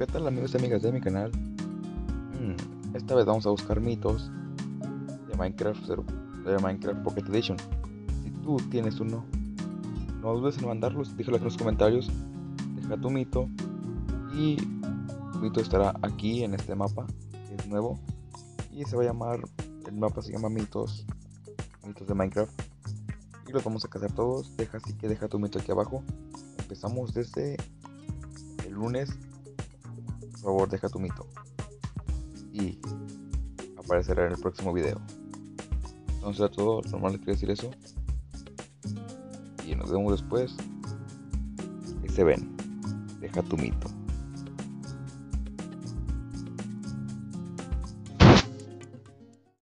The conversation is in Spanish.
¿Qué tal amigos y amigas de mi canal? Esta vez vamos a buscar mitos de Minecraft Pocket Edition. Si tú tienes uno, no dudes en mandarlos, déjalo aquí en los comentarios, deja tu mito y tu mito estará aquí en este mapa, que es nuevo, y se va a llamar, el mapa se llama mitos de Minecraft, y los vamos a cazar todos. Así que deja tu mito aquí abajo. Empezamos desde el lunes. Por favor, deja tu mito y aparecerá en el próximo video. Entonces a todo, normal les quería decir eso. Y nos vemos después. Que se ven. Deja tu mito.